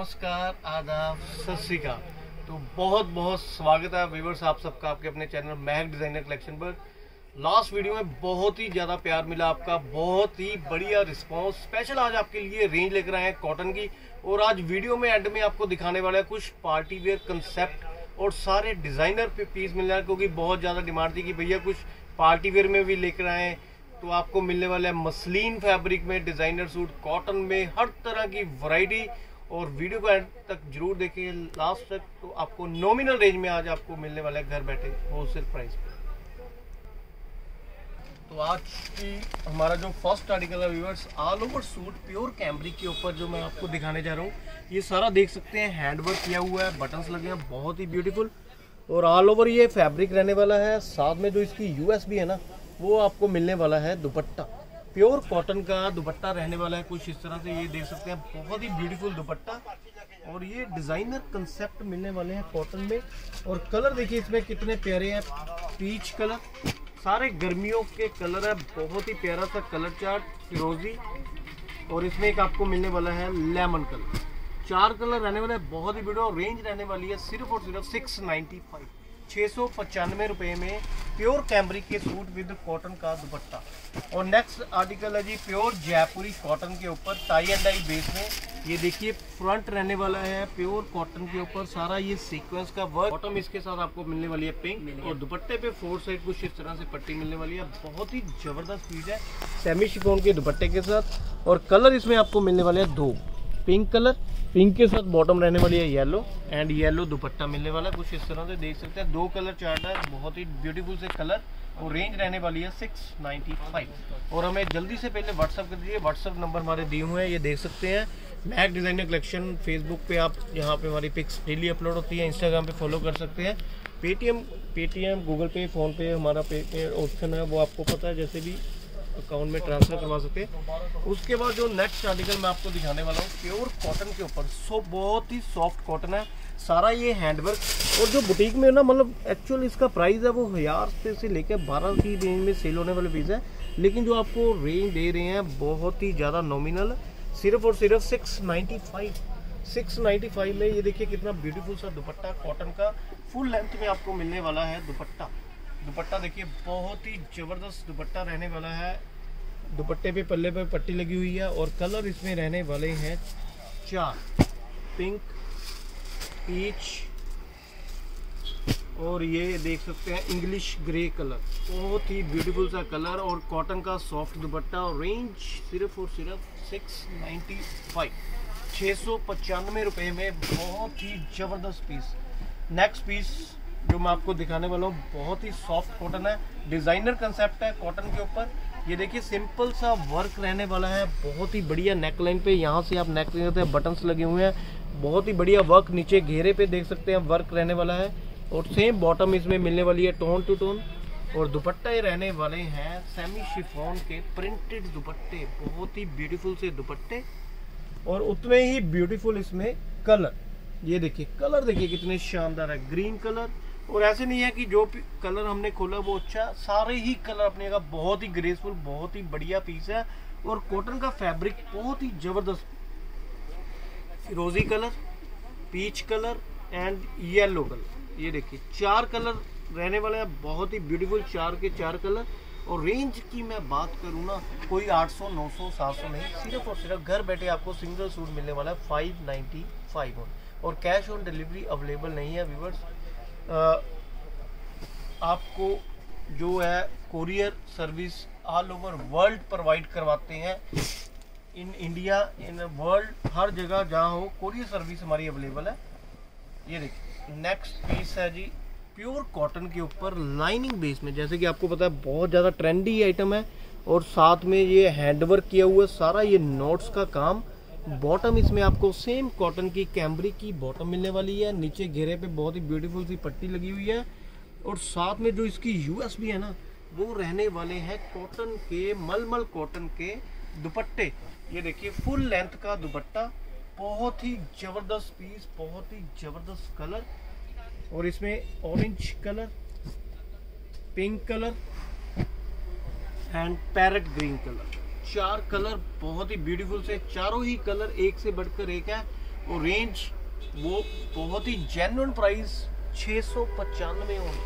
नमस्कार, आदाब, सत श्री अकाल। तो बहुत बहुत स्वागत है व्यूअर्स आप सबका आपके अपने चैनल महक डिजाइनर कलेक्शन पर। लास्ट वीडियो में बहुत ही ज़्यादा प्यार मिला आपका, बहुत ही बढ़िया रिस्पांस। स्पेशल आज आपके लिए रेंज लेकर आए हैं कॉटन की, और आज वीडियो में एंड में आपको दिखाने वाला है कुछ पार्टी वेयर कंसेप्ट और सारे डिज़ाइनर पे पीस मिल रहा है, क्योंकि बहुत ज़्यादा डिमांड थी कि भैया कुछ पार्टी वेयर में भी लेकर आए। तो आपको मिलने वाला है मसलिन फैब्रिक में डिज़ाइनर सूट, कॉटन में हर तरह की वैरायटी। और वीडियो को एंड तक जरूर देखिए लास्ट तक, तो आपको नॉमिनल रेंज में आज आपको मिलने वाला है घर बैठे होलसेल प्राइस पे। तो आज की हमारा जो फर्स्ट आर्टिकल है viewers, all over suit pure cambric के ऊपर जो मैं आपको दिखाने जा रहा हूँ, ये सारा देख सकते हैं हैंडवर्क किया हुआ है, बटन्स लगे हैं, बहुत ही ब्यूटीफुल। और ऑल ओवर ये फैब्रिक रहने वाला है। साथ में जो इसकी यूएसबी है ना, वो आपको मिलने वाला है दुपट्टा। प्योर कॉटन का दुपट्टा रहने वाला है कुछ इस तरह से, ये देख सकते हैं, बहुत ही ब्यूटीफुल दुपट्टा। और ये डिजाइनर कंसेप्ट मिलने वाले हैं कॉटन में। और कलर देखिए इसमें कितने प्यारे हैं, पीच कलर, सारे गर्मियों के कलर है, बहुत ही प्यारा सा कलर चार्ट, फिरोजी। और इसमें एक आपको मिलने वाला है लेमन कलर। 4 कलर रहने वाले हैं, बहुत ही ब्यूटीफुल। रेंज रहने वाली है सिर्फ और सिर्फ 695 रुपए में प्योर कैमरिक के सूट विद कॉटन का दुपट्टा। और नेक्स्ट आर्टिकल है जी प्योर जयपुरी कॉटन के ऊपर टाई एंड डाई बेस में। ये देखिए फ्रंट रहने वाला है प्योर कॉटन के ऊपर, सारा ये सीक्वेंस का वर्क। बॉटम इसके साथ आपको मिलने वाली है पिंक, और दुपट्टे पे 4 साइड कुछ इस तरह से पट्टी मिलने वाली है। बहुत ही जबरदस्त पीस है सेमी शिफॉन के दुपट्टे के साथ। और कलर इसमें आपको मिलने वाले हैं 2, पिंक कलर, पिंक के साथ बॉटम रहने वाली है येलो, एंड येलो दुपट्टा मिलने वाला है कुछ इस तरह से, देख सकते हैं। 2 कलर चार्ट है, बहुत ही ब्यूटीफुल से कलर। और रेंज रहने वाली है 695। और हमें जल्दी से पहले व्हाट्सअप कर दीजिए, व्हाट्सअप नंबर हमारे दिए हुए हैं, ये देख सकते हैं। महक डिजाइनर कलेक्शन फेसबुक पे आप, यहाँ पे हमारी पिक्स डेली अपलोड होती है, इंस्टाग्राम पे फॉलो कर सकते हैं। पेटीएम गूगल पे, फ़ोन पे हमारा पे ऑप्शन है, वो आपको पता है, जैसे भी अकाउंट में ट्रांसफर करवा सकते हैं। उसके बाद जो नेक्स्ट आर्टिकल मैं आपको दिखाने वाला हूँ प्योर कॉटन के ऊपर, बहुत ही सॉफ्ट कॉटन है, सारा ये हैंडवर्क। और जो बुटीक में ना, मतलब एक्चुअल इसका प्राइस है वो 1000 से लेकर 12 की रेंज में सेल होने वाले पीस है, लेकिन जो आपको रेंज दे रहे हैं बहुत ही ज़्यादा नॉमिनल, सिर्फ और सिर्फ 695 में। ये देखिए कितना ब्यूटीफुल सा दुपट्टा कॉटन का, फुल लेंथ में आपको मिलने वाला है दुपट्टा। दुपट्टा देखिए बहुत ही जबरदस्त दुपट्टा रहने वाला है। दुपट्टे पे पल्ले पे पट्टी लगी हुई है, और कलर इसमें रहने वाले हैं 4, पिंक, पीच, और ये देख सकते हैं इंग्लिश ग्रे कलर, बहुत ही ब्यूटीफुल सा कलर। और कॉटन का सॉफ्ट दुपट्टा। और रेंज सिर्फ और सिर्फ 695 रुपए में, बहुत ही जबरदस्त पीस। नेक्स्ट पीस जो मैं आपको दिखाने वाला हूँ, बहुत ही सॉफ्ट कॉटन है, डिजाइनर कंसेप्ट है कॉटन के ऊपर। ये देखिए सिंपल सा वर्क रहने वाला है, बहुत ही बढ़िया। नेक लाइन पे यहाँ से आप नेक लेते हैं, बटन्स लगे हुए हैं, बहुत ही बढ़िया वर्क। नीचे घेरे पे देख सकते हैं वर्क रहने वाला है। और सेम बॉटम इसमें मिलने वाली है टोन टू टोन। और दुपट्टे रहने वाले हैं सेमी शिफॉन के प्रिंटेड दुपट्टे, बहुत ही ब्यूटीफुल से दुपट्टे। और उतने ही ब्यूटीफुल इसमें कलर, ये देखिए कलर देखिए कितने शानदार है, ग्रीन कलर। और ऐसे नहीं है कि जो कलर हमने खोला वो अच्छा, सारे ही कलर अपने का बहुत ही ग्रेसफुल, बहुत ही बढ़िया पीस है। और कॉटन का फैब्रिक बहुत ही जबरदस्त, फिरोजी colour, peach colour and yellow colour. ये देखिए 4 कलर रहने वाले हैं, बहुत ही ब्यूटीफुल, 4 के 4 कलर। और रेंज की मैं बात करूँ ना, कोई 800 900 700 नहीं, सिर्फ और सिर्फ घर बैठे आपको सिंगल सूट मिलने वाला है 595। और कैश ऑन डिलीवरी अवेलेबल नहीं है व्यूअर्स। आपको जो है courier service all over world provide करवाते हैं, इन इंडिया, इन वर्ल्ड, हर जगह जहाँ हो कोरियर सर्विस हमारी अवेलेबल है। ये देखिए नेक्स्ट पीस है जी प्योर कॉटन के ऊपर लाइनिंग बेस में, जैसे कि आपको पता है बहुत ज़्यादा ट्रेंडी आइटम है। और साथ में ये हैंडवर्क किया हुआ है, सारा ये नोट्स का काम। बॉटम इसमें आपको सेम कॉटन की कैमरिक की बॉटम मिलने वाली है, नीचे घेरे पे बहुत ही ब्यूटीफुल सी पट्टी लगी हुई है। और साथ में जो इसकी यूएसबी है ना, वो रहने वाले हैं कॉटन के, मलमल कॉटन के दुपट्टे। ये देखिए फुल लेंथ का दुपट्टा, बहुत ही जबरदस्त पीस, बहुत ही जबरदस्त कलर। और इसमें orange colour, pink colour and parrot green colour, 4 colour बहुत ही ब्यूटीफुल से, चारों ही कलर एक से बढ़कर एक है। और रेंज वो बहुत ही जेन्युइन प्राइस 695 में,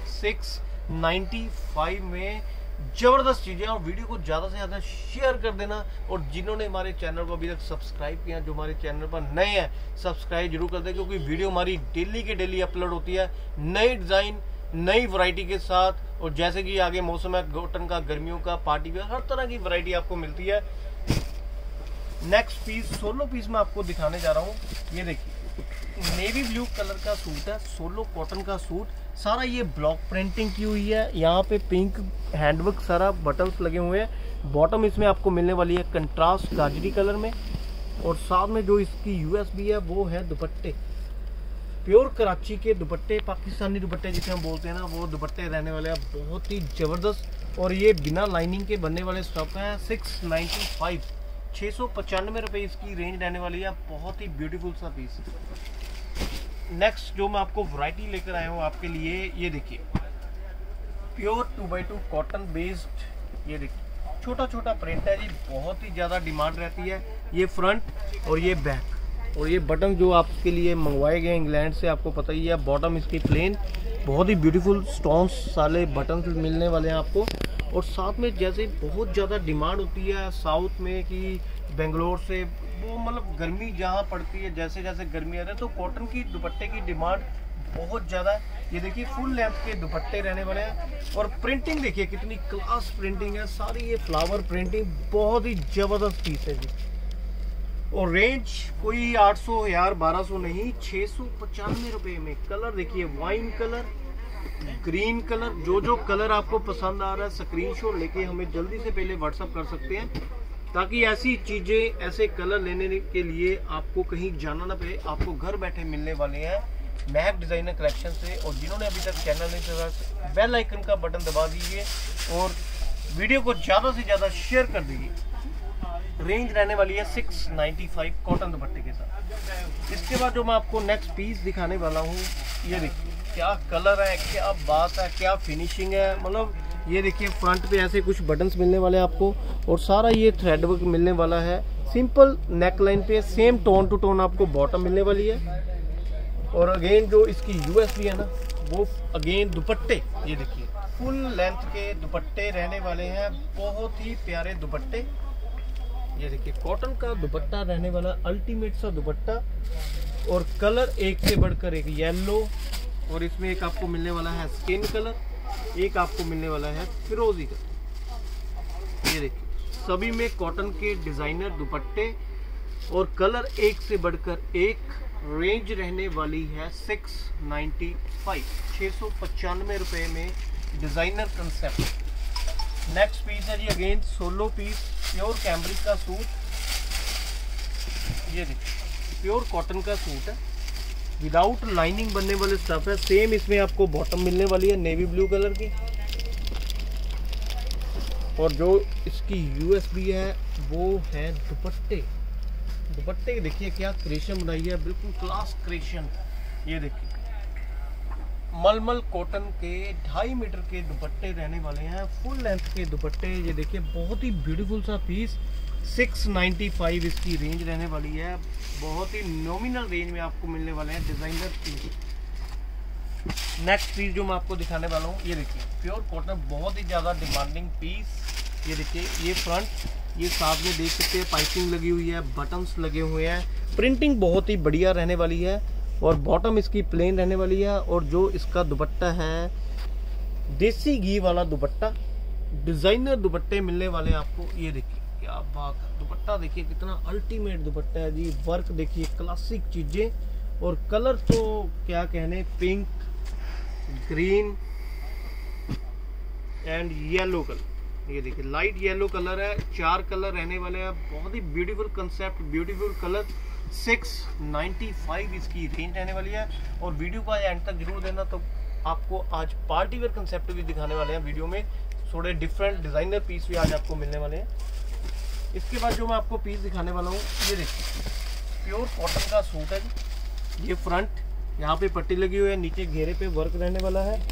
695 में जबरदस्त चीजें। और वीडियो को ज्यादा से ज्यादा शेयर कर देना, और जिन्होंने हमारे चैनल को अभी तक सब्सक्राइब किया, जो हमारे चैनल पर नए हैं सब्सक्राइब जरूर कर दें, क्योंकि वीडियो हमारी डेली के डेली अपलोड होती है नई डिजाइन नई वैरायटी के साथ। और जैसे कि आगे मौसम है कॉटन का, गर्मियों का, पार्टी वेयर, हर तरह की वैरायटी आपको मिलती है। नेक्स्ट पीस सोलो पीस में आपको दिखाने जा रहा हूँ। ये देखिए नेवी ब्लू कलर का सूट है, सोलो कॉटन का सूट, सारा ये ब्लॉक प्रिंटिंग की हुई है। यहाँ पे पिंक हैंडवर्क, सारा बटन्स लगे हुए हैं। बॉटम इसमें आपको मिलने वाली है कंट्रास्ट गाजरी कलर में, और साथ में जो इसकी यूएसबी है वो है दुपट्टे, प्योर कराची के दुपट्टे, पाकिस्तानी दुपट्टे जिसे हम बोलते हैं ना, वो दुपट्टे रहने वाले हैं बहुत ही जबरदस्त। और ये बिना लाइनिंग के बनने वाले स्टफ हैं। 695 695 रुपये इसकी रेंज रहने वाली है। बहुत ही ब्यूटीफुल सा पीस। नेक्स्ट जो मैं आपको वैरायटी लेकर आया हूँ आपके लिए, ये देखिए प्योर 2x2 कॉटन बेस्ड, ये देखिए छोटा छोटा प्रिंट है जी, बहुत ही ज़्यादा डिमांड रहती है। ये फ्रंट और ये बैक, और ये बटन जो आपके लिए मंगवाए गए इंग्लैंड से, आपको पता ही है। बॉटम इसकी प्लेन, बहुत ही ब्यूटीफुल स्टोन्स साले बटन मिलने वाले हैं आपको। और साथ में जैसे बहुत ज़्यादा डिमांड होती है साउथ में कि बेंगलोर से, वो मतलब गर्मी जहाँ पड़ती है, जैसे जैसे गर्मी आ रही है, तो कॉटन की दुपट्टे की डिमांड बहुत ज़्यादा है। ये देखिए फुल लेंथ के दुपट्टे रहने वाले हैं। और प्रिंटिंग देखिए कितनी क्लास प्रिंटिंग है, सारी ये फ्लावर प्रिंटिंग, बहुत ही ज़बरदस्त पीस है जी। और रेंज कोई 800 1000 1200 नहीं, 695 रुपये में। कलर देखिए वाइन कलर, ग्रीन कलर, जो कलर आपको पसंद आ रहा है स्क्रीनशॉट लेके हमें जल्दी से पहले व्हाट्सअप कर सकते हैं, ताकि ऐसी चीज़ें, ऐसे कलर लेने के लिए आपको कहीं जाना ना पड़े, आपको घर बैठे मिलने वाले हैं महक डिज़ाइनर कलेक्शन से। और जिन्होंने अभी तक चैनल नहीं सब्सक्राइब, बेल आइकन का बटन दबा दीजिए और वीडियो को ज़्यादा से ज़्यादा शेयर कर दीजिए। रेंज रहने वाली है 695 कॉटन दुपट्टे के साथ। इसके बाद जो मैं आपको नेक्स्ट पीस दिखाने वाला हूँ, ये देखिए क्या कलर है, क्या बात है, क्या फिनिशिंग है। मतलब ये देखिए फ्रंट पे ऐसे कुछ बटन्स मिलने वाले हैं आपको, और सारा ये थ्रेड वर्क मिलने वाला है। सिंपल नेक लाइन पे सेम टोन टू टोन आपको बॉटम मिलने वाली है। और अगेन जो इसकी यूएसबी है ना, वो अगेन दुपट्टे, ये देखिए फुल लेंथ के दुपट्टे रहने वाले हैं, बहुत ही प्यारे दुपट्टे। ये देखिए कॉटन का दुपट्टा रहने वाला, अल्टीमेट सा दुपट्टा, और कलर एक से बढ़कर एक, येलो, और इसमें एक आपको मिलने वाला है स्किन कलर, एक आपको मिलने वाला है फिरोजी कलर। ये देखिए सभी में कॉटन के डिजाइनर दुपट्टे, और कलर एक से बढ़कर एक। रेंज रहने वाली है 695 695 रुपये में डिजाइनर कंसेप्ट। नेक्स्ट पीस है जी again solo piece, pure cambric का सूट। ये देखिए प्योर कॉटन का सूट है, विदाउट लाइनिंग बनने वाले स्टफ है। सेम इसमें आपको बॉटम मिलने वाली है नेवी ब्लू कलर की, और जो इसकी यूएसबी है वो है दुपट्टे। दुपट्टे देखिए क्या क्रिएशन बनाई है, बिल्कुल क्लास क्रिएशन। ये देखिए मलमल कॉटन के 2.5 मीटर के दुपट्टे रहने वाले हैं, फुल लेंथ के दुपट्टे। ये देखिए बहुत ही ब्यूटीफुल सा पीस, 695 इसकी रेंज रहने वाली है। बहुत ही नॉमिनल रेंज में आपको मिलने वाले हैं डिजाइनर पीस। नेक्स्ट पीस जो मैं आपको दिखाने वाला हूँ, ये देखिए प्योर कॉटन, बहुत ही ज़्यादा डिमांडिंग पीस। ये देखिए ये फ्रंट, ये साथ में देख सकते हैं पाइपिंग लगी हुई है, बटन्स लगे हुए हैं, प्रिंटिंग बहुत ही बढ़िया रहने वाली है। और बॉटम इसकी प्लेन रहने वाली है। और जो इसका दुपट्टा है देसी घी वाला दुपट्टा, डिजाइनर दुपट्टे मिलने वाले हैं आपको। ये देखिए क्या बात है, दुपट्टा देखिए कितना अल्टीमेट दुपट्टा है जी। वर्क देखिए क्लासिक चीजें, और कलर तो क्या कहने, pink, green and yellow colour. ये देखिए लाइट येलो कलर है, 4 कलर रहने वाले हैं। बहुत ही ब्यूटीफुल कंसेप्ट, ब्यूटीफुल कलर। 695 इसकी रेंज रहने वाली है। और वीडियो को एंड तक जरूर देना, तो आपको आज पार्टी वेयर कंसेप्ट भी दिखाने वाले हैं वीडियो में। थोड़े डिफरेंट डिजाइनर पीस भी आज आपको मिलने वाले हैं। इसके बाद जो मैं आपको पीस दिखाने वाला हूँ, ये देखिए प्योर कॉटन का सूट है जी। ये फ्रंट, यहाँ पे पट्टी लगी हुई है, नीचे घेरे पे वर्क रहने वाला है।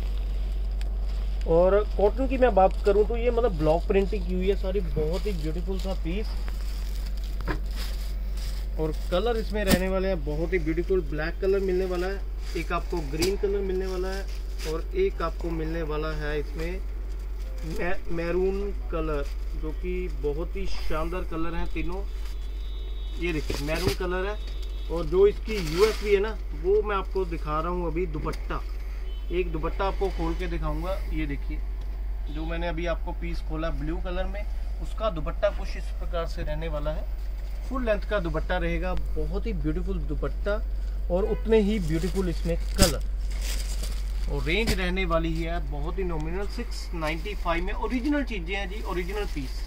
और कॉटन की मैं बात करूं तो ये मतलब ब्लॉक प्रिंटिंग की हुई है सारी, बहुत ही ब्यूटीफुल सा पीस। और कलर इसमें रहने वाले हैं बहुत ही ब्यूटीफुल। ब्लैक कलर मिलने वाला है, एक आपको ग्रीन कलर मिलने वाला है और एक आपको मिलने वाला है इसमें मैरून कलर, जो कि बहुत ही शानदार कलर हैं तीनों। ये देखिए मैरून कलर है। और जो इसकी यूएसपी है ना, वो मैं आपको दिखा रहा हूँ अभी। दुपट्टा, एक दुपट्टा आपको खोल के दिखाऊंगा। ये देखिए जो मैंने अभी आपको पीस खोला ब्लू कलर में, उसका दुपट्टा कुछ इस प्रकार से रहने वाला है। फुल लेंथ का दुपट्टा रहेगा, बहुत ही ब्यूटीफुल दुपट्टा और उतने ही ब्यूटीफुल इसमें कलर। और रेंज रहने वाली है बहुत ही नॉमिनल 695 में। ओरिजिनल चीजें हैं जी, ओरिजिनल पीस।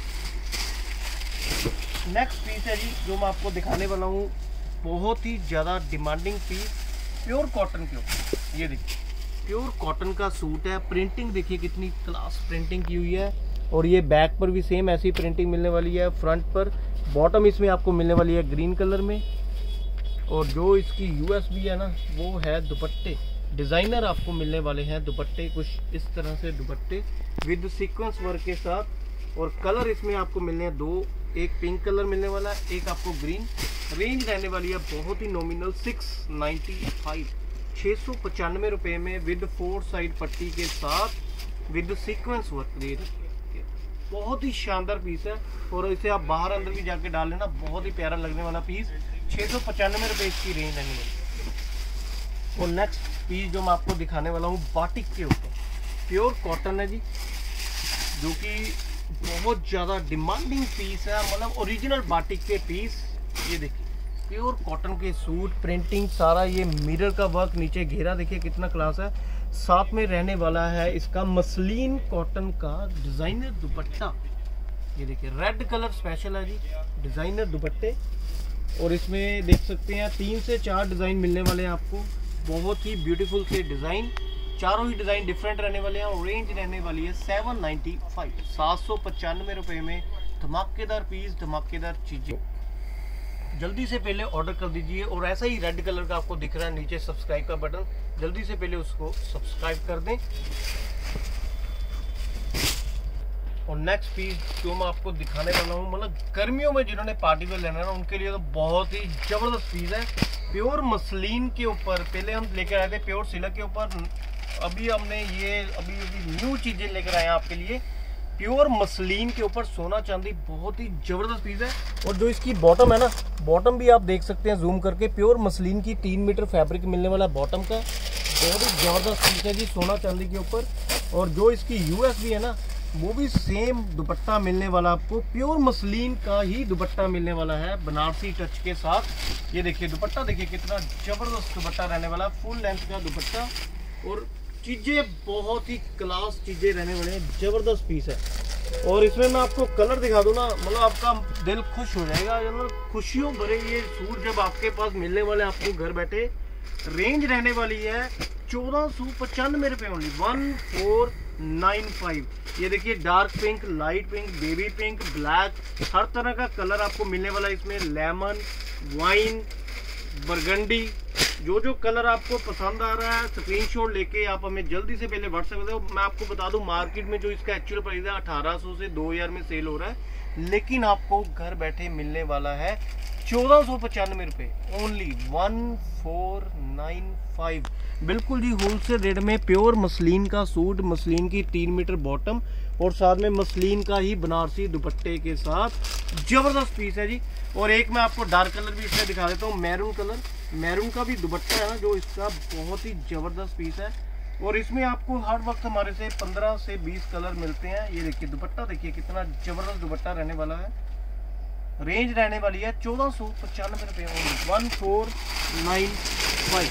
नेक्स्ट पीस है जी जो मैं आपको दिखाने वाला हूँ, बहुत ही ज़्यादा डिमांडिंग पीस प्योर कॉटन के ऊपर। ये देखिए प्योर कॉटन का सूट है। प्रिंटिंग देखिए कितनी क्लास प्रिंटिंग की हुई है। और ये बैक पर भी सेम ऐसी प्रिंटिंग मिलने वाली है। फ्रंट पर बॉटम इसमें आपको मिलने वाली है ग्रीन कलर में। और जो इसकी यूएसपी है ना, वो है दुपट्टे डिज़ाइनर आपको मिलने वाले हैं। दुपट्टे कुछ इस तरह से दुपट्टे विद सीक्वेंस वर्क के साथ। और कलर इसमें आपको मिलने हैं दो, एक पिंक कलर मिलने वाला है, एक आपको ग्रीन। रेंज रहने वाली है बहुत ही नॉमिनल 695 रुपये में विद 4 साइड पट्टी के साथ विद सीक्वेंस वर्क। बहुत ही शानदार पीस है। और इसे आप बाहर अंदर भी जाके डाल लेना, बहुत ही प्यारा लगने वाला पीस। 695 रुपये इसकी रेंज रहने वाली। और नेक्स्ट पीस जो मैं आपको दिखाने वाला हूँ बाटिक के ऊपर, प्योर कॉटन है जी, जो कि बहुत ज़्यादा डिमांडिंग पीस है। मतलब ओरिजिनल बाटिक के पीस। ये देखिए प्योर कॉटन के सूट, प्रिंटिंग सारा, ये मिरर का वर्क, नीचे घेरा देखिए कितना क्लास है। साथ में रहने वाला है इसका मसलिन कॉटन का डिज़ाइनर दुपट्टा। ये देखिए रेड कलर स्पेशल है जी, डिज़ाइनर दुपट्टे। और इसमें देख सकते हैं 3 से 4 डिज़ाइन मिलने वाले हैं आपको, बहुत ही ब्यूटीफुल से डिज़ाइन। चारों ही डिज़ाइन डिफरेंट रहने वाले हैं। और रेंज रहने वाली है 795 रुपये में। धमाकेदार पीस, धमाकेदार चीज़ें। जल्दी से पहले ऑर्डर कर दीजिए। और ऐसा ही रेड कलर का आपको दिख रहा है नीचे सब्सक्राइब का बटन, जल्दी से पहले उसको सब्सक्राइब कर दें। और नेक्स्ट पीस जो मैं आपको दिखाने वाला हूँ, मतलब गर्मियों में जिन्होंने पार्टी वेयर लेना है ना, उनके लिए तो बहुत ही जबरदस्त पीस है। प्योर मसलिन के ऊपर पहले हम लेकर आए थे प्योर सिल्क के ऊपर। अभी हमने ये अभी न्यू चीजें लेकर आए हैं आपके लिए प्योर मसलिन के ऊपर, सोना चांदी, बहुत ही जबरदस्त पीस है। और जो इसकी बॉटम है ना, बॉटम भी आप देख सकते हैं जूम करके, प्योर मसलिन की 3 मीटर फैब्रिक मिलने वाला है बॉटम का। बहुत ही जबरदस्त पीस है जी, सोना चांदी के ऊपर। और जो इसकी यूएसपी है ना, वो भी सेम दुपट्टा मिलने वाला आपको, प्योर मसलिन का ही दुपट्टा मिलने वाला है बनारसी टच के साथ। ये देखिए दुपट्टा देखिए कितना जबरदस्त दुपट्टा रहने वाला है, फुल लेंथ का दुपट्टा। और चीज़ें बहुत ही क्लास चीज़ें रहने वाले हैं, जबरदस्त पीस है। और इसमें मैं आपको कलर दिखा दूँ ना, मतलब आपका दिल खुश हो जाएगा। मतलब खुशियों भरे ये सूट जब आपके पास मिलने वाले आपको घर बैठे। रेंज रहने वाली है 1495 रुपये ओनली, 1495। ये देखिए dark pink, light pink, baby pink, black, हर तरह का कलर आपको मिलने वाला है इसमें। लेमन, वाइन, बरगंडी, जो जो कलर आपको पसंद आ रहा है स्क्रीनशॉट लेके आप हमें जल्दी से पहले व्हाट्सएप कर दो। मैं आपको बता दूं मार्केट में जो इसका एक्चुअल प्राइस है 1800 से 2000 में सेल हो रहा है, लेकिन आपको घर बैठे मिलने वाला है 1495 रुपये ओनली, 1495। बिल्कुल जी होलसेल रेट में प्योर मसलिन का सूट, मसलिन की 3 मीटर बॉटम और साथ में मसलिन का ही बनारसी दुपट्टे के साथ, जबरदस्त पीस है जी। और एक मैं आपको डार्क कलर भी इसमें दिखा देता हूँ, मैरून कलर। मैरून का भी दुपट्टा है ना, जो इसका बहुत ही जबरदस्त पीस है। और इसमें आपको हर वक्त हमारे से 15 से 20 कलर मिलते हैं। ये देखिए दुपट्टा देखिए कितना जबरदस्त दुपट्टा रहने वाला है। रेंज रहने वाली है 1495 रुपये, 1495।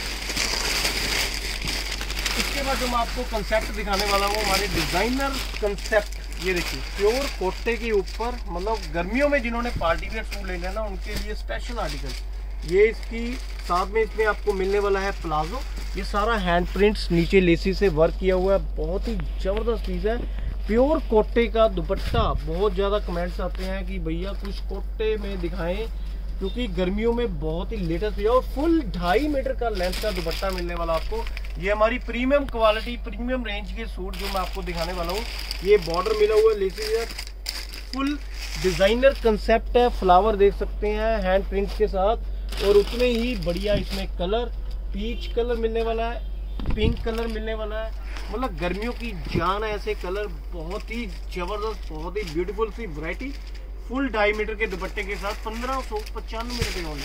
इसके बाद जो मैं आपको कंसेप्ट दिखाने वाला हूँ, हमारे डिजाइनर कंसेप्ट। ये देखिए प्योर कोटे के ऊपर, मतलब गर्मियों में जिन्होंने पार्टी वेयर सूट लेना है ना, उनके लिए स्पेशल आर्टिकल। ये इसकी साथ में इसमें आपको मिलने वाला है प्लाजो। ये सारा हैंड प्रिंट्स, नीचे लेसी से वर्क किया हुआ है, बहुत ही जबरदस्त पीस है। प्योर कोटे का दुपट्टा। बहुत ज़्यादा कमेंट्स आते हैं कि भैया कुछ कोटे में दिखाएं, क्योंकि गर्मियों में बहुत ही लेटेस्ट है। और फुल 2.5 मीटर का लेंथ का दुपट्टा मिलने वाला आपको। ये हमारी प्रीमियम क्वालिटी, प्रीमियम रेंज के सूट जो मैं आपको दिखाने वाला हूँ। ये बॉर्डर मिला हुआ है लेसी है, फुल डिजाइनर कंसेप्ट है, फ्लावर देख सकते हैं हैंड प्रिंट के साथ, और उतने ही बढ़िया इसमें कलर, पीच कलर मिलने वाला है, पिंक कलर मिलने वाला है। मतलब गर्मियों की जान है ऐसे कलर, बहुत ही जबरदस्त, बहुत ही ब्यूटीफुल सी वैरायटी। फुल 2.5 मीटर के दुपट्टे के साथ 1595 रुपये ओनली,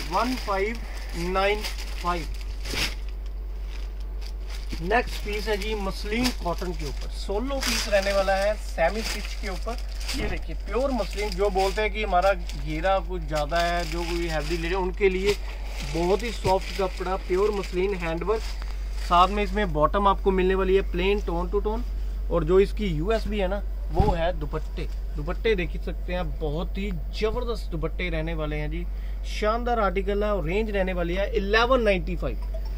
1595। नेक्स्ट पीस है जी मसलिन कॉटन के ऊपर, 16 पीस रहने वाला है सेमी स्टिच के ऊपर। ये देखिए प्योर मसलिन, जो बोलते हैं कि हमारा घेरा कुछ ज़्यादा है, जो कोई हैवी ले रहे हैं उनके लिए बहुत ही सॉफ्ट कपड़ा, प्योर मसलिन हैंडवर्क। साथ में इसमें बॉटम आपको मिलने वाली है प्लेन टोन टू टोन, और जो इसकी यूएसबी है ना वो है दुपट्टे। दुपट्टे देख सकते हैं, बहुत ही जबरदस्त दुपट्टे रहने वाले हैं जी, शानदार आर्टिकल है। और रेंज रहने वाली है 1195,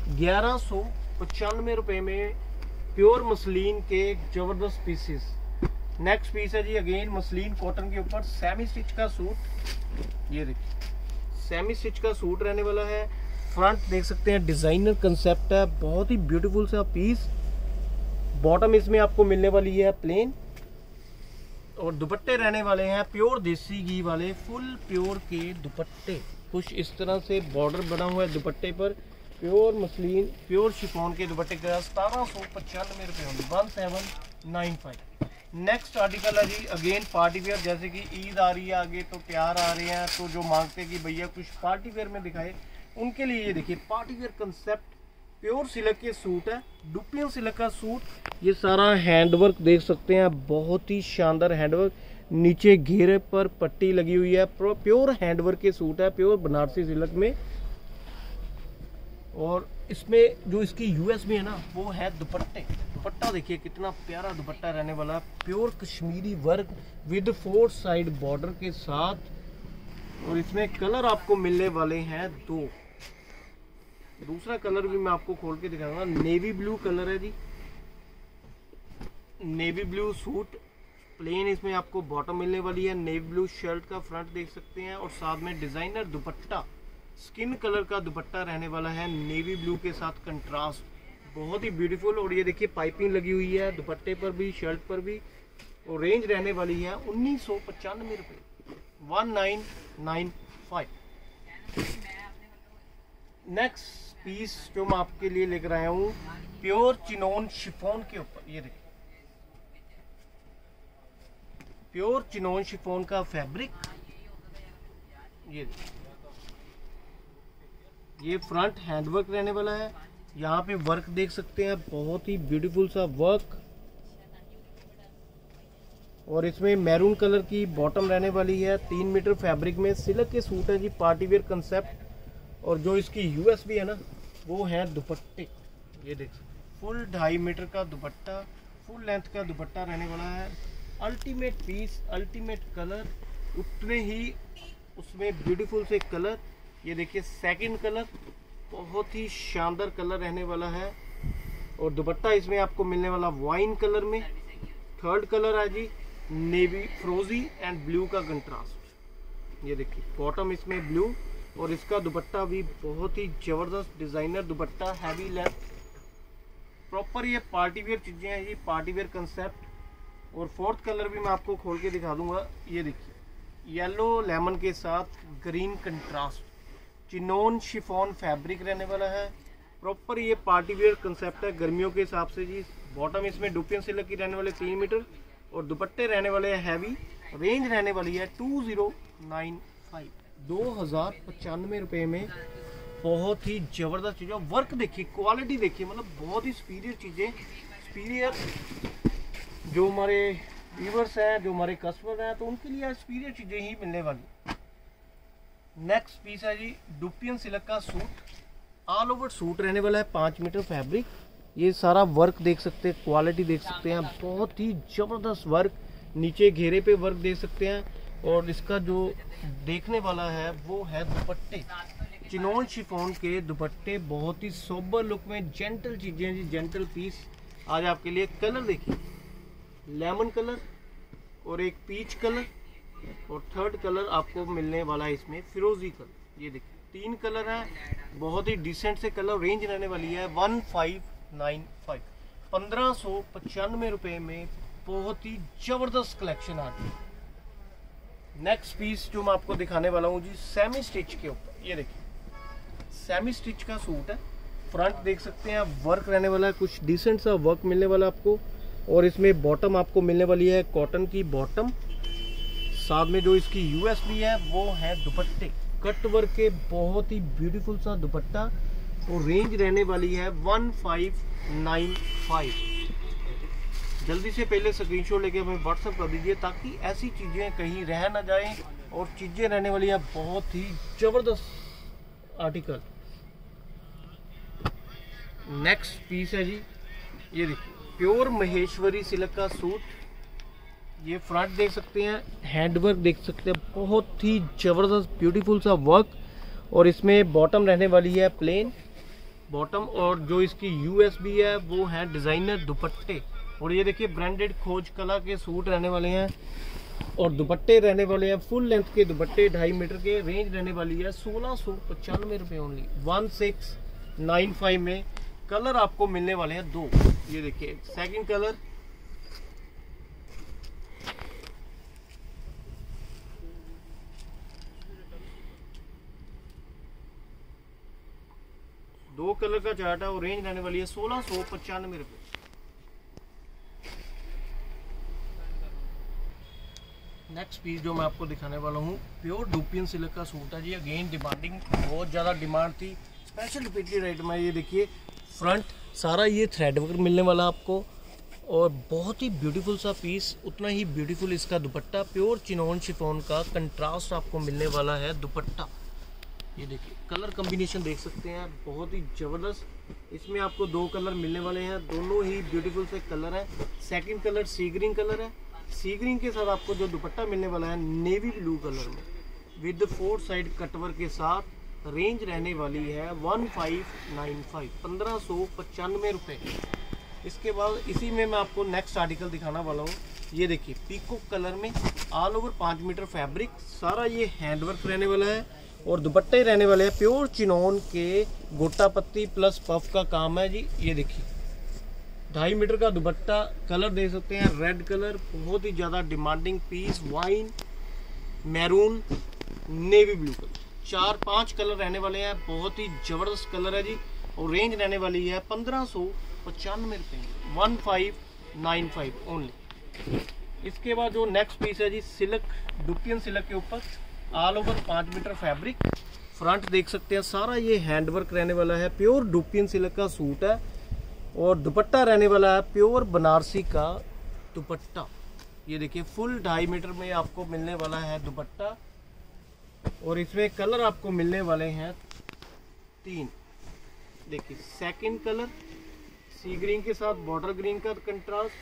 1195 रुपए में प्योर मसलिन के जबरदस्त पीसेस। नेक्स्ट पीस है जी अगेन मसलिन कॉटन के ऊपर सेमी स्टिच का सूट। ये देखिए सेमी स्टिच का सूट रहने वाला है, फ्रंट देख सकते हैं डिजाइनर कंसेप्ट है, बहुत ही ब्यूटीफुल सा पीस। बॉटम इसमें आपको मिलने वाली है प्लेन, और दुपट्टे रहने वाले हैं प्योर देसी घी वाले फुल प्योर के दुपट्टे। कुछ इस तरह से बॉर्डर बना हुआ है दुपट्टे पर, प्योर मसलिन प्योर शिफॉन के दुपट्टे का 1795 रुपये होंगे, 1795। नेक्स्ट आर्टिकल है जी अगेन पार्टी वेयर, जैसे कि ईद आ रही है आगे तो प्यार आ रहे हैं, तो जो मांगते हैं कि भैया कुछ पार्टी वेयर में दिखाए, उनके लिए ये देखिए party wear concept, pure silk के सूट है, डुपियन सिल्क का सूट। ये सारा हैंडवर्क देख सकते हैं, बहुत ही शानदार हैंडवर्क, नीचे घेरे पर पट्टी लगी हुई है, प्योर हैंडवर्क के सूट है, प्योर बनारसी सिल्क में। और इसमें जो इसकी यूएसबी है ना वो है दुपट्टे। दुपट्टा देखिए कितना प्यारा दुपट्टा रहने वाला है, pure Kashmiri work with 4 side border के साथ। और इसमें कलर आपको मिलने वाले हैं 2। दूसरा कलर भी मैं आपको खोल के दिखाऊंगा, नेवी ब्लू कलर है जी, नेवी ब्लू सूट प्लेन, इसमें आपको बॉटम मिलने वाली है, नेवी ब्लू शर्ट का फ्रंट देख सकते हैं, और साथ में डिजाइनर दुपट्टा स्किन कलर का दुपट्टा रहने वाला है नेवी ब्लू के साथ कंट्रास्ट, बहुत ही ब्यूटीफुल। और ये देखिए पाइपिंग लगी हुई है दुपट्टे पर भी शर्ट पर भी, और रेंज रहने वाली है 1995 रुपये, 1995। नेक्स्ट पीस जो मैं आपके लिए लेकर आया हूँ प्योर चिनोन शिफॉन के ऊपर, ये देखिए प्योर चिनोन शिफॉन का फैब्रिक। ये फ्रंट हैंडवर्क रहने वाला है, यहाँ पे वर्क देख सकते हैं, बहुत ही ब्यूटीफुल सा वर्क। और इसमें मैरून कलर की बॉटम रहने वाली है, 3 मीटर फैब्रिक में सिल्क के सूट है जी, पार्टी वेयर कंसेप्ट। और जो इसकी यूएसबी है ना वो है दुपट्टे। ये देख फुल 2.5 मीटर का दुपट्टा, फुल लेंथ का दुपट्टा रहने वाला है। अल्टीमेट पीस, अल्टीमेट कलर, उतने ही उसमें ब्यूटीफुल से कलर। ये देखिए सेकंड कलर, बहुत ही शानदार कलर रहने वाला है। और दुपट्टा इसमें आपको मिलने वाला वाइन कलर में। थर्ड कलर है जी नेवी फ्रोजी एंड ब्लू का कंट्रास्ट। ये देखिए बॉटम इसमें ब्लू, और इसका दुपट्टा भी बहुत ही जबरदस्त designer dupatta, heavy length, proper ये पार्टी वेयर चीजें हैं, ये पार्टी वेयर कंसेप्ट। और फोर्थ कलर भी मैं आपको खोल के दिखा दूंगा। ये देखिए येलो लेमन के साथ green contrast, chinon chiffon fabric रहने वाला है, प्रॉपर ये पार्टी वेयर कंसेप्ट है गर्मियों के हिसाब से जी। बॉटम इसमें डुपियन सिल्क की रहने वाले 3 मीटर, और दुपट्टे रहने वाले हैं हैवी। रेंज रहने वाली है 2095, 2095 रुपये में। बहुत ही जबरदस्त चीज़, वर्क देखिए, क्वालिटी देखिए, मतलब बहुत ही सुपीरियर चीज़ें, सुपीरियर जो हमारे व्यूवर्स हैं, जो हमारे कस्टमर हैं, तो उनके लिए सुपीरियर चीज़ें ही मिलने वाली। नेक्स्ट पीस है जी डुपियन सिल्क का सूट, ऑल ओवर सूट रहने वाला है, 5 मीटर फैब्रिक। ये सारा वर्क देख सकते हैं, क्वालिटी देख सकते हैं, बहुत ही जबरदस्त वर्क, नीचे घेरे पे वर्क देख सकते हैं। और इसका जो देखने वाला है वो है दुपट्टे, चिनोन शिफॉन के दुपट्टे, बहुत ही सोबर लुक में, जेंटल चीजें जी, जेंटल पीस आज आपके लिए। कलर देखिए लेमन कलर और एक पीच कलर, और थर्ड कलर आपको मिलने वाला है इसमें फिरोजी कलर। ये देखिए 3 कलर है, बहुत ही डिसेंट से कलर। रेंज रहने वाली है 1595, 1595 रुपये में बहुत ही जबरदस्त कलेक्शन आती है। नेक्स्ट पीस जो मैं आपको दिखाने वाला हूँ जी, सेमी स्टिच के ऊपर। ये देखिए सेमी स्टिच का सूट है। फ्रंट देख सकते हैं आप, वर्क रहने वाला है, कुछ डिसेंट सा वर्क मिलने वाला आपको। और इसमें बॉटम आपको मिलने वाली है कॉटन की बॉटम। साथ में जो इसकी यूएसपी है वो है दुपट्टे, कट वर्क के बहुत ही ब्यूटीफुल सा दुपट्टा। और रेंज रहने वाली है 1595। जल्दी से पहले स्क्रीनशॉट लेके हमें व्हाट्सअप कर दीजिए ताकि ऐसी चीज़ें कहीं रह ना जाएं। और चीज़ें रहने वाली है बहुत ही ज़बरदस्त आर्टिकल। नेक्स्ट पीस है जी, ये देखिए प्योर महेश्वरी सिल्क का सूट। ये फ्रंट देख सकते हैं, हैंडवर्क देख सकते हैं, बहुत ही ज़बरदस्त ब्यूटीफुल सा वर्क। और इसमें बॉटम रहने वाली है प्लेन बॉटम। और जो इसकी यूएसबी है वो है डिज़ाइनर दुपट्टे। और ये देखिए ब्रांडेड खोज कला के सूट रहने वाले हैं। और दुपट्टे रहने वाले हैं फुल लेंथ के दुपट्टे, 2.5 मीटर के। रेंज रहने वाली है 1695 रुपये ओनली, 1695 में। कलर आपको मिलने वाले हैं 2। ये देखिए सेकंड कलर, दो कलर का चार्ट है। और रेंज रहने वाली है 1695 रुपये। नेक्स्ट पीस जो मैं आपको दिखाने वाला हूँ, प्योर डुपियन सिल्क का सूट है जी। अगेन डिमांडिंग, बहुत ज़्यादा डिमांड थी, स्पेशल रिपीटेड रेट में। ये देखिए फ्रंट सारा ये थ्रेड वर्क मिलने वाला आपको। और बहुत ही ब्यूटीफुल सा पीस, उतना ही ब्यूटीफुल इसका दुपट्टा। प्योर चिनोन शिफॉन का कंट्रास्ट आपको मिलने वाला है दुपट्टा। ये देखिए कलर कॉम्बिनेशन देख सकते हैं, बहुत ही ज़बरदस्त। इसमें आपको 2 कलर मिलने वाले हैं, दोनों ही ब्यूटीफुल से कलर है। Second colour sea green colour है। सी ग्रीन के साथ आपको जो दुपट्टा मिलने वाला है नेवी ब्लू कलर में विद 4 साइड कटवर्क के साथ। रेंज रहने वाली है 1595, 1595 रुपये। इसके बाद इसी में मैं आपको नेक्स्ट आर्टिकल दिखाना वाला हूँ। ये देखिए पीकॉक कलर में ऑल ओवर 5 मीटर फैब्रिक, सारा ये हैंडवर्क रहने वाला है। और दुपट्टे रहने वाले हैं प्योर चिनोन के, गोटा पत्ती प्लस पफ का काम है जी। ये देखिए 2.5 मीटर का दुपट्टा। कलर देख सकते हैं रेड कलर, बहुत ही ज़्यादा demanding piece. Wine, maroon, navy blue colour, 4-5 colour रहने वाले हैं, बहुत ही ज़बरदस्त कलर है जी। और रेंज रहने वाली है 1595 रुपये, 1595 ओनली। इसके बाद जो नेक्स्ट पीस है जी, सिल्क, डुपियन सिल्क के ऊपर all over 5 metre fabric. Front देख सकते हैं सारा ये हैंडवर्क रहने वाला है, प्योर डुपियन सिल्क का सूट है। और दुपट्टा रहने वाला है प्योर बनारसी का दुपट्टा। ये देखिए फुल 2.5 मीटर में आपको मिलने वाला है दुपट्टा। और इसमें कलर आपको मिलने वाले हैं 3। देखिए सेकंड कलर सी ग्रीन के साथ बॉर्डर ग्रीन का कंट्रास्ट,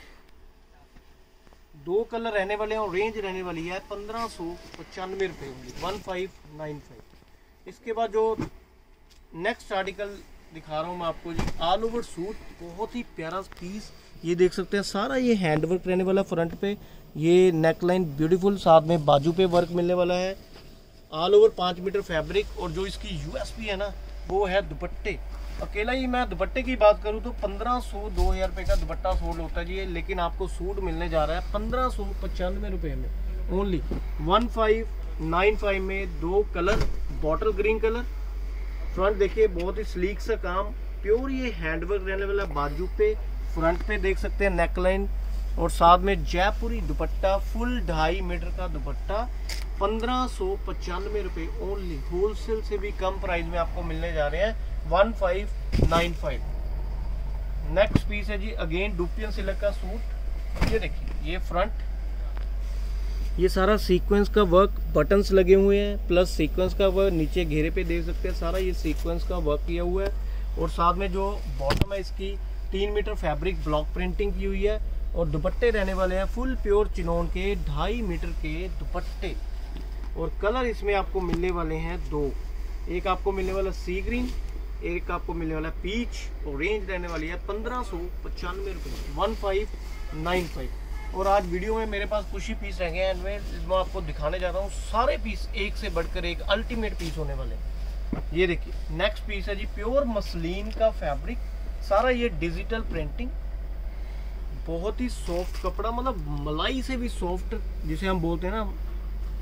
2 कलर रहने वाले हैं। और रेंज रहने वाली है 1595 रुपये, 1595। इसके बाद जो नेक्स्ट आर्टिकल दिखा रहा हूँ मैं आपको जी, ऑल ओवर सूट, बहुत ही प्यारा पीस। ये देख सकते हैं सारा ये हैंडवर्क रहने वाला है। फ्रंट पे ये नेकलाइन ब्यूटीफुल, साथ में बाजू पे वर्क मिलने वाला है। All over 5 metre fabric. और जो इसकी यूएसपी है ना वो है दुपट्टे। अकेला ही मैं दुपट्टे की बात करूँ तो 1500-2000 रुपये का दुपट्टा सोल्ड होता है जी। लेकिन आपको सूट मिलने जा रहा है 1595 रुपये में ओनली, 1595 में। 2 colour, bottle green colour. Front देखिए बहुत ही स्लीक सा काम, प्योर ये हैंडवर्क रहने वाला बाजू पे। फ्रंट पे देख सकते हैं नेकलाइन। और साथ में जयपुरी दुपट्टा, फुल 2.5 मीटर का दुपट्टा, 1595 रुपये ओनली। होलसेल से भी कम प्राइस में आपको मिलने जा रहे हैं, 1595। नेक्स्ट पीस है जी, अगेन डुपियन सिल्क का सूट। ये देखिए ये फ्रंट, ये सारा सीक्वेंस का वर्क, बटन्स लगे हुए हैं प्लस सीक्वेंस का वर्क। नीचे घेरे पे देख सकते हैं सारा ये सीक्वेंस का वर्क किया हुआ है। और साथ में जो बॉटम है इसकी 3 मीटर फैब्रिक ब्लॉक प्रिंटिंग की हुई है। और दुपट्टे रहने वाले हैं फुल प्योर चिनोन के, 2.5 मीटर के दुपट्टे। और कलर इसमें आपको मिलने वाले हैं 2। एक आपको मिलने वाला सी ग्रीन, एक आपको मिलने वाला पीच। और रेंज रहने वाली है 1595 रुपये, 1595। और आज वीडियो में मेरे पास कुछ ही पीस रह गए हैं, मैं आपको दिखाने जा रहा हूँ सारे पीस, एक से बढ़कर एक अल्टीमेट पीस होने वाले हैं। ये देखिए नेक्स्ट पीस है जी, प्योर मसलिन का फैब्रिक, सारा ये डिजिटल प्रिंटिंग, बहुत ही सॉफ्ट कपड़ा, मतलब मलाई से भी सॉफ्ट जिसे हम बोलते हैं ना,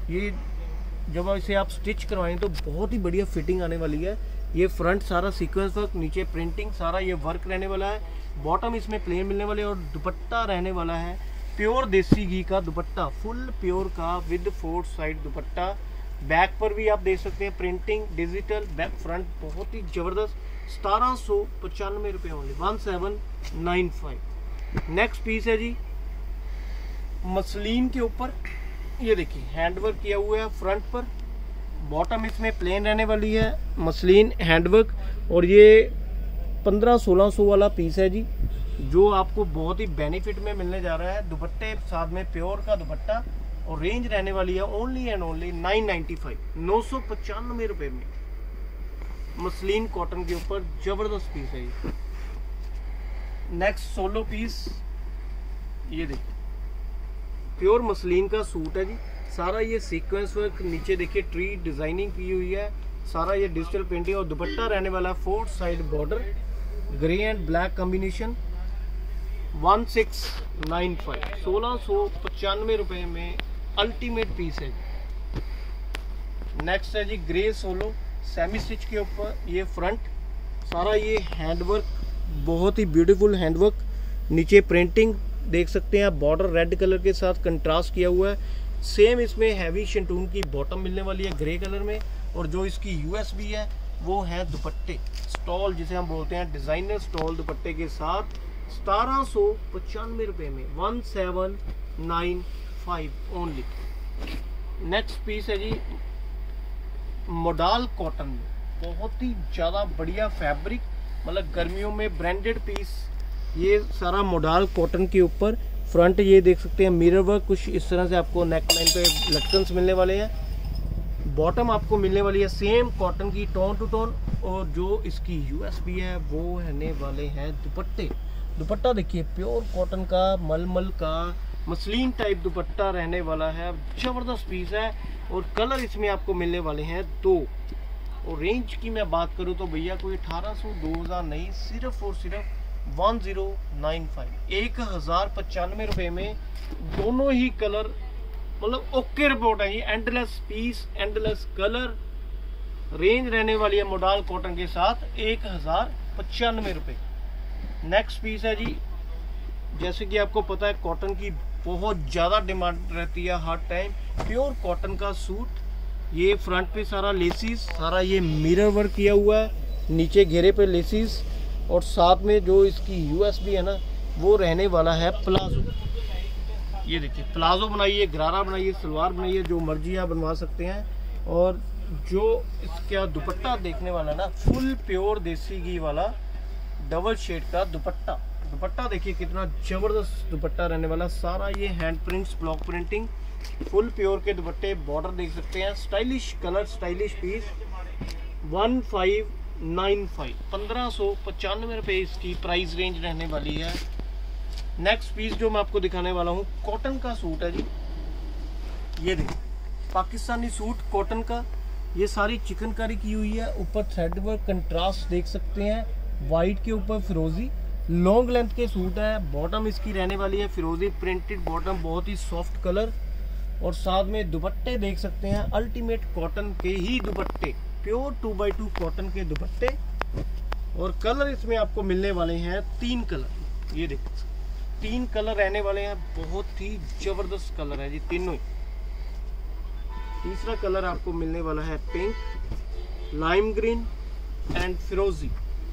ये जब इसे आप स्टिच करवाएं तो बहुत ही बढ़िया फिटिंग आने वाली है। ये फ्रंट सारा सीक्वेंस वर्क, नीचे प्रिंटिंग, सारा ये वर्क रहने वाला है। बॉटम इसमें प्लेन मिलने वाले और दुपट्टा रहने वाला है प्योर देसी घी का दुपट्टा, फुल प्योर का विद 4 साइड दुपट्टा। बैक पर भी आप देख सकते हैं प्रिंटिंग, डिजिटल बैक फ्रंट, बहुत ही जबरदस्त। 1795 रुपये ओनली, 1795। नेक्स्ट पीस है जी मसलिन के ऊपर, ये देखिए हैंडवर्क किया हुआ है फ्रंट पर, बॉटम इसमें प्लेन रहने वाली है, मसलिन हैंडवर्क। और ये 1500-1600 वाला पीस है जी, जो आपको बहुत ही बेनिफिट में मिलने जा रहा है। दुपट्टे साथ में प्योर का दुपट्टा, और रेंज रहने वाली है ओनली एंड ओनली 995, 995 रुपये में मसलिन कॉटन के ऊपर जबरदस्त पीस है ये। नेक्स्ट सोलो पीस, ये देखिए प्योर मसलिन का सूट है जी, सारा ये सीक्वेंस वर्क, नीचे देखिए ट्री डिजाइनिंग की हुई है, सारा ये डिजिटल प्रिंटिंग। और दुपट्टा रहने वाला 4 side border, grey and black combination, 1695, 1695 रुपए में अल्टीमेट पीस है। नेक्स्ट है जी ग्रे सोलो सेमी स्टिच के ऊपर, ये फ्रंट सारा ये हैंडवर्क, बहुत ही ब्यूटीफुल हैंडवर्क, नीचे प्रिंटिंग देख सकते हैं आप, बॉर्डर रेड कलर के साथ कंट्रास्ट किया हुआ है। सेम इसमें हैवी शंटून की बॉटम मिलने वाली है ग्रे कलर में, और जो इसकी यूएसबी है वो है दुपट्टे स्टॉल, जिसे हम बोलते हैं डिजाइनर स्टॉल दुपट्टे के साथ 1795 रुपये में, 1795 ओनली। नेक्स्ट पीस है जी मोडाल कॉटन में, बहुत ही ज़्यादा बढ़िया फैब्रिक, मतलब गर्मियों में ब्रांडेड पीस। ये सारा मोडाल कॉटन के ऊपर फ्रंट ये देख सकते हैं मिरर वर्क, कुछ इस तरह से आपको नेक लाइन पे लटकन्स मिलने वाले हैं। बॉटम आपको मिलने वाली है सेम कॉटन की टोन टू टोन, और जो इसकी यूएसपी है वो रहने वाले हैं दुपट्टे। दुपट्टा देखिए प्योर कॉटन का, मलमल का मसलिन टाइप दुपट्टा रहने वाला है, जबरदस्त पीस है। और कलर इसमें आपको मिलने वाले हैं 2। और रेंज की मैं बात करूं तो भैया कोई 1800 2000 नहीं, सिर्फ और सिर्फ 1095, 1095 रुपये में दोनों ही कलर, मतलब ओके रिपोर्ट है ये। Endless piece, endless colour, range रहने वाली है मोडाल कॉटन के साथ 1095 रुपये। नेक्स्ट पीस है जी, जैसे कि आपको पता है कॉटन की बहुत ज़्यादा डिमांड रहती है हर टाइम, प्योर कॉटन का सूट। ये फ्रंट पे सारा लेसिस, सारा ये मिरर वर्क किया हुआ है, नीचे घेरे पे लेसिस, और साथ में जो इसकी यूएसबी है ना वो रहने वाला है प्लाजो। ये देखिए प्लाजो बनाइए, गरारा बनाइए, सलवार बनाइए, जो मर्जी आप बनवा सकते हैं। और जो इसका दुपट्टा देखने वाला ना, फुल प्योर देसी घी वाला डबल शेड का दुपट्टा। दुपट्टा देखिए कितना जबरदस्त दुपट्टा रहने वाला, सारा ये hand prints, block printing, full pure के दुपट्टे, बॉर्डर देख सकते हैं, स्टाइलिश कलर, स्टाइलिश पीस। 1595, 1595 रुपये इसकी प्राइस रेंज रहने वाली है। नेक्स्ट पीस जो मैं आपको दिखाने वाला हूँ कॉटन का सूट है जी, ये देखिए पाकिस्तानी सूट कॉटन का, ये सारी चिकनकारी की हुई है, ऊपर थ्रेड वर्क कंट्रास्ट देख सकते हैं, वाइट के ऊपर फिरोजी, लॉन्ग लेंथ के सूट है। बॉटम इसकी रहने वाली है फिरोजी प्रिंटेड बॉटम, बहुत ही सॉफ्ट कलर, और साथ में दुपट्टे देख सकते हैं अल्टीमेट कॉटन के ही दुपट्टे, प्योर 2x2 कॉटन के दुपट्टे। और कलर इसमें आपको मिलने वाले हैं 3 कलर, ये देखिए 3 कलर रहने वाले हैं, बहुत ही जबरदस्त कलर है जी तीनों ही। तीसरा कलर आपको मिलने वाला है पिंक, लाइम ग्रीन एंड फिरोजी।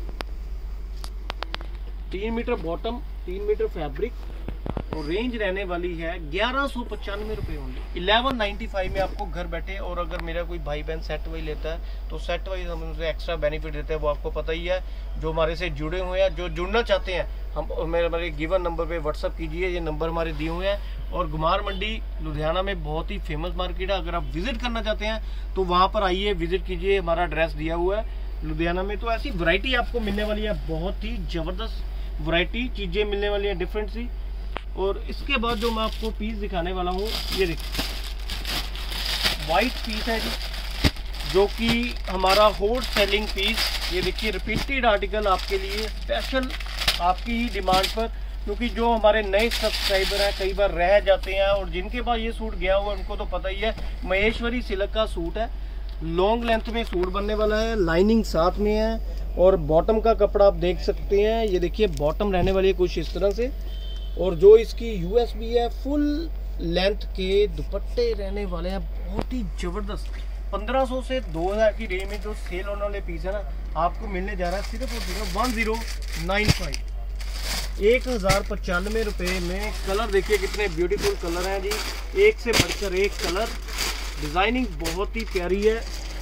3 मीटर बॉटम, 3 मीटर फैब्रिक, और रेंज रहने वाली है 1195 रुपये ओनली, 1195 में आपको घर बैठे। और अगर मेरा कोई भाई बहन सेट वाइज लेता है तो सेट वाइज हम उनसे एक्स्ट्रा बेनिफिट देते हैं, वो आपको पता ही है। जो हमारे से जुड़े हुए हैं, जो जुड़ना चाहते हैं, हम हमारे गिवन नंबर पे व्हाट्सअप कीजिए, ये नंबर हमारे दिए हुए हैं। और गुमार मंडी लुधियाना में बहुत ही फेमस मार्केट है, अगर आप विजिट करना चाहते हैं तो वहाँ पर आइए, विजिट कीजिए, हमारा एड्रेस दिया हुआ है लुधियाना में। तो ऐसी वैरायटी आपको मिलने वाली है, बहुत ही जबरदस्त वैरायटी चीज़ें मिलने वाली है डिफरेंट सी। और इसके बाद जो मैं आपको पीस दिखाने वाला हूँ, ये देखिए वाइट पीस है जी, जो कि हमारा हॉट सेलिंग पीस। ये देखिए रिपीटेड आर्टिकल आपके लिए स्पेशल, आपकी ही डिमांड पर क्योंकि जो हमारे नए सब्सक्राइबर हैं कई बार रह जाते हैं, और जिनके पास ये सूट गया हुआ उनको तो पता ही है। महेश्वरी सिल्क का सूट है, लॉन्ग लेंथ में सूट बनने वाला है, लाइनिंग साथ में है। और बॉटम का कपड़ा आप देख सकते हैं, ये देखिए बॉटम रहने वाली है कुछ इस तरह से। और जो इसकी यूएसबी है, फुल लेंथ के दुपट्टे रहने वाले हैं, बहुत ही ज़बरदस्त। 1500 से 2000 की रेंज में जो सेल होने वाले पीस है ना, आपको मिलने जा रहा है सिर्फ और सिर्फ 1095, 1095 रुपये में। कलर देखिए कितने ब्यूटीफुल कलर हैं जी, एक से बढ़कर एक कलर। डिज़ाइनिंग बहुत ही प्यारी है।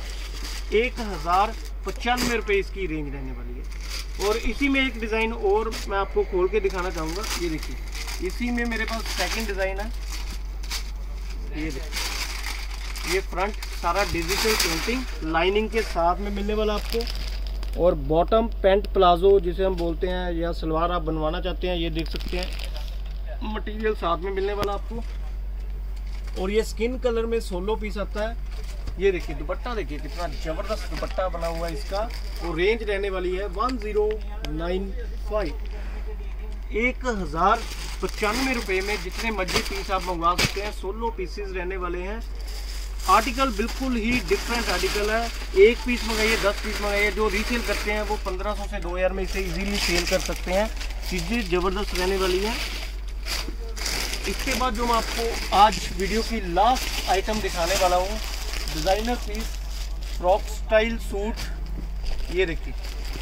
1095 रुपये इसकी रेंज रहने वाली है। और इसी में एक डिज़ाइन और मैं आपको खोल के दिखाना चाहूँगा। ये देखिए, इसी में मेरे पास सेकंड डिज़ाइन है। ये देखिए, ये फ्रंट सारा डिजिटल प्रिंटिंग लाइनिंग के साथ में मिलने वाला आपको। और बॉटम पेंट प्लाजो जिसे हम बोलते हैं, या सलवार आप बनवाना चाहते हैं, ये देख सकते हैं मटेरियल साथ में मिलने वाला आपको। और ये स्किन कलर में 16 पीस आता है। ये देखिए दुपट्टा, देखिए कितना ज़बरदस्त दुपट्टा बना हुआ है इसका। और रेंज रहने वाली है 1095, 1095 रुपये में जितने मर्जी पीस आप मंगवा सकते हैं। 16 पीसेस रहने वाले हैं। आर्टिकल बिल्कुल ही डिफरेंट आर्टिकल है। एक पीस मंगाइए, 10 पीस मंगाइए। जो रीसेल करते हैं वो 1500 से 2000 में इसे इजीली सेल कर सकते हैं। चीज़ें ज़बरदस्त रहने वाली हैं। इसके बाद जो मैं आपको आज वीडियो की लास्ट आइटम दिखाने वाला हूँ, designer piece frock style suit. ये देखिए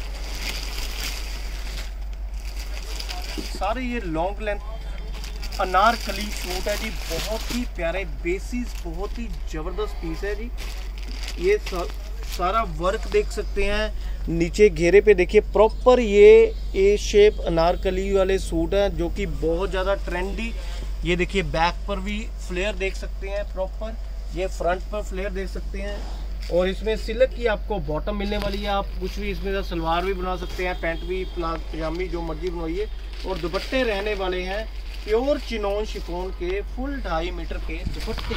सारे ये लॉन्ग लेंथ अनारकली सूट है जी, बहुत ही प्यारे बेसिस, बहुत ही ज़बरदस्त पीस है जी। ये सारा वर्क देख सकते हैं, नीचे घेरे पे देखिए प्रॉपर ये ए शेप अनारकली वाले सूट हैं जो कि बहुत ज़्यादा ट्रेंडी। ये देखिए बैक पर भी फ्लेयर देख सकते हैं प्रॉपर, ये फ्रंट पर फ्लेयर देख सकते हैं। और इसमें सिल्क की आपको बॉटम मिलने वाली है। आप कुछ भी इसमें सलवार भी बना सकते हैं, पैंट भी, पजामी, जो मर्जी बनवाइए। और दुपट्टे रहने वाले हैं प्योर चिनोन शिफॉन के फुल 2.5 मीटर के दुपट्टे।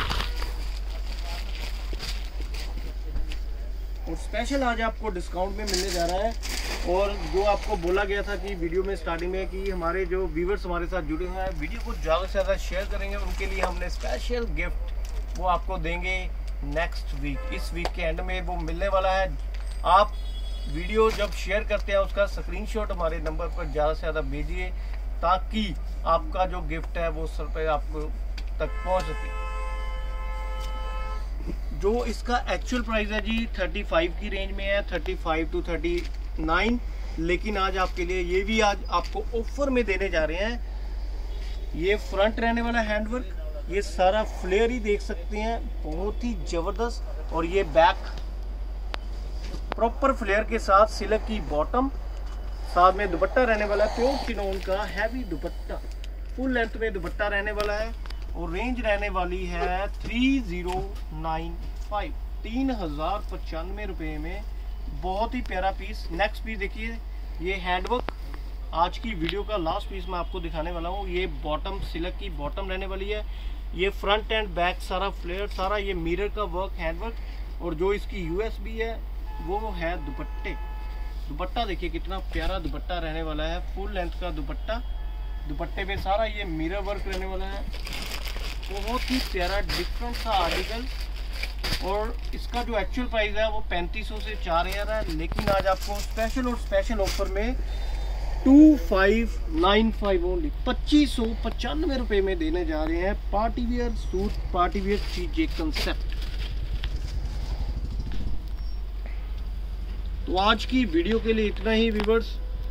और स्पेशल आज आपको डिस्काउंट में मिलने जा रहा है। और जो आपको बोला गया था कि वीडियो में स्टार्टिंग में कि हमारे जो व्यूवर्स हमारे साथ जुड़े हुए हैं, वीडियो को ज़्यादा से ज़्यादा शेयर करेंगे, उनके लिए हमने स्पेशल गिफ्ट वो आपको देंगे नेक्स्ट वीक। इस वीक के एंड में वो मिलने वाला है। आप वीडियो जब शेयर करते हैं उसका स्क्रीनशॉट हमारे नंबर पर ज़्यादा से ज़्यादा भेजिए, ताकि आपका जो गिफ्ट है वो सर पे आपको तक पहुंच सके। जो इसका एक्चुअल प्राइस है जी 35 की रेंज में है, 35 to 39। लेकिन आज आपके लिए ये भी आज आपको ऑफर में देने जा रहे हैं। ये फ्रंट रहने वाला हैंडवर्क, ये सारा फ्लेयर ही देख सकते हैं, बहुत ही ज़बरदस्त। और ये बैक प्रॉपर फ्लेयर के साथ सिल्क की बॉटम, साथ में दुपट्टा रहने वाला है प्योर चिनोन का हैवी दुपट्टा, फुल लेंथ में दुपट्टा रहने वाला है। और रेंज रहने वाली है 3095, 3095 रुपये में। बहुत ही प्यारा पीस। नेक्स्ट पीस देखिए, ये हैंडवर्क आज की वीडियो का लास्ट पीस मैं आपको दिखाने वाला हूँ। ये बॉटम सिल्क की बॉटम रहने वाली है। ये फ्रंट एंड बैक सारा फ्लेयर, सारा ये मिरर का वर्क हैंडवर्क। और जो इसकी यूएसबी है वो है दुपट्टे। दुपट्टा देखिए कितना प्यारा दुपट्टा रहने वाला है, फुल लेंथ का दुपट्टा। दुपट्टे पे सारा ये मिरर वर्क रहने वाला है। बहुत ही प्यारा डिफरेंट सा आर्टिकल। और इसका जो एक्चुअल प्राइस है वो 3500 से 4000 है। लेकिन आज आपको स्पेशल और स्पेशल ऑफर में 2595 ओनली, 2595 रुपये में देने जा रहे हैं party wear suit, party wear चीजें कंसेप्ट। तो आज की वीडियो के लिए इतना ही व्यूअर्स।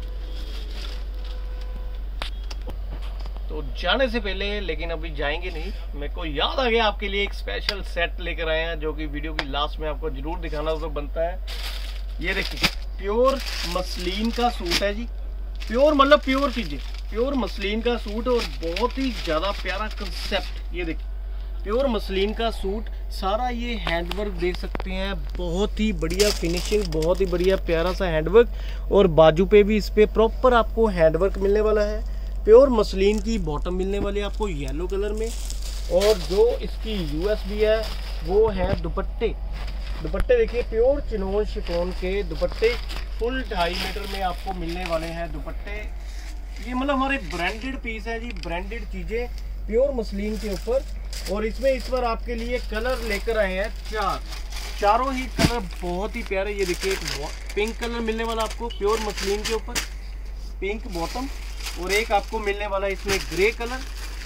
तो जाने से पहले, लेकिन अभी जाएंगे नहीं, मेरे को याद आ गया आपके लिए एक स्पेशल सेट लेकर आए हैं जो कि वीडियो की लास्ट में आपको जरूर दिखाना तो बनता है। ये देखिए प्योर मसलिन का सूट है जी, प्योर मतलब प्योर चीजें, प्योर मसलिन का सूट। और बहुत ही ज्यादा प्यारा कंसेप्ट। ये देखिए प्योर मसलिन का सूट, सारा ये हैंडवर्क देख सकते हैं, बहुत ही बढ़िया फिनिशिंग, बहुत ही बढ़िया प्यारा सा हैंडवर्क। और बाजू पे भी इस पे प्रॉपर आपको हैंडवर्क मिलने वाला है। प्योर मसलिन की बॉटम मिलने वाली है आपको येलो कलर में। और जो इसकी यूएसबी है वो है दुपट्टे। दुपट्टे देखिए प्योर चिनोन शिफॉन के दुपट्टे, फुल 2.5 मीटर में आपको मिलने वाले हैं दुपट्टे। ये मतलब हमारे ब्रांडेड पीस है जी, ब्रांडेड चीजें प्योर मसलिन के ऊपर। और इसमें इस बार आपके लिए कलर लेकर आए हैं चारों ही कलर बहुत ही प्यारे। ये देखिए, एक पिंक कलर मिलने वाला आपको प्योर मसलिन के ऊपर, पिंक बॉटम, और एक आपको मिलने वाला है इसमें ग्रे कलर,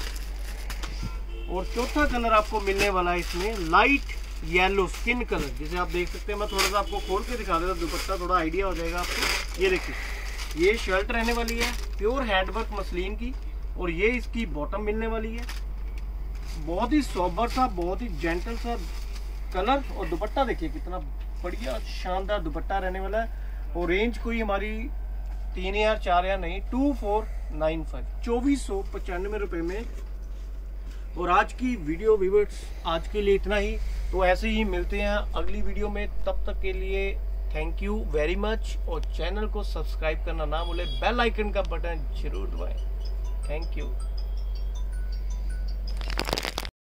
और चौथा कलर आपको मिलने वाला है इसमें लाइट येलो स्किन कलर। जैसे आप देख सकते हैं, मैं थोड़ा सा आपको खोल के दिखा देता, दुपट्टा थोड़ा आइडिया हो जाएगा आपको। ये देखिए, ये शर्ट रहने वाली है प्योर हैंडवर्क मसलिन की, और ये इसकी बॉटम मिलने वाली है। बहुत ही सोबर सा, बहुत ही जेंटल सा कलर, और दुपट्टा देखिए कितना बढ़िया शानदार दुपट्टा रहने वाला है। और रेंज कोई हमारी 3000 4000 नहीं, 2495 2495 रुपए में। और आज की वीडियो व्यूअर्स, आज के लिए इतना ही। तो ऐसे ही मिलते हैं अगली वीडियो में, तब तक के लिए थैंक यू वेरी मच। और चैनल को सब्सक्राइब करना ना भूले, बेल आइकन का बटन जरूर दबाएं। Thank you.